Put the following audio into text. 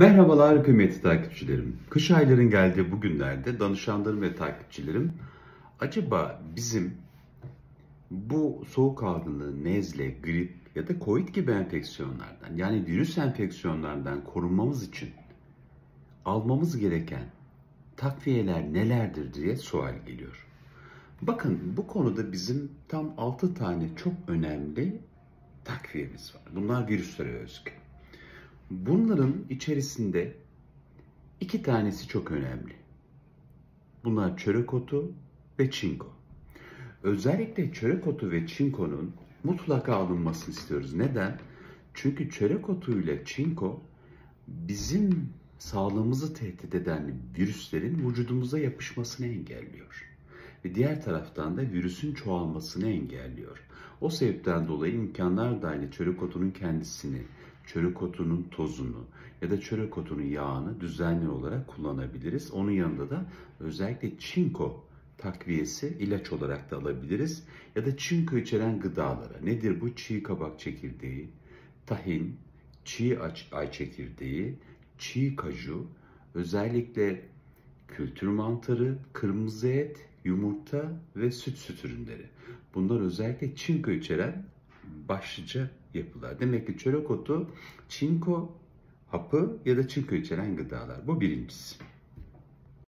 Merhabalar kıymetli takipçilerim. Kış ayların geldiği bu günlerde danışanlarım ve takipçilerim acaba bizim bu soğuk algınlığı, nezle, grip ya da COVID gibi enfeksiyonlardan yani virüs enfeksiyonlardan korunmamız için almamız gereken takviyeler nelerdir diye sual geliyor. Bakın bu konuda bizim tam 6 tane çok önemli takviyemiz var. Bunlar virüslere özgü. Bunların içerisinde İki tanesi çok önemli. Bunlar çörek otu ve çinko. Özellikle çörek otu ve çinkonun mutlaka alınmasını istiyoruz. Neden? Çünkü çörek otu ile çinko bizim sağlığımızı tehdit eden virüslerin vücudumuza yapışmasını engelliyor. Ve diğer taraftan da virüsün çoğalmasını engelliyor. O sebepten dolayı imkanlar dahilinde çörek otunun kendisini, çörek otunun tozunu ya da çörek otunun yağını düzenli olarak kullanabiliriz. Onun yanında da özellikle çinko takviyesi ilaç olarak da alabiliriz. Ya da çinko içeren gıdalara. Nedir bu? Çiğ kabak çekirdeği, tahin, çiğ ay çekirdeği, çiğ kaju, özellikle kültür mantarı, kırmızı et, yumurta ve süt ürünleri. Bunlar özellikle çinko içeren başlıca yapılar. Demek ki çörek otu çinko hapı ya da çinko içeren gıdalar. Bu birincisi.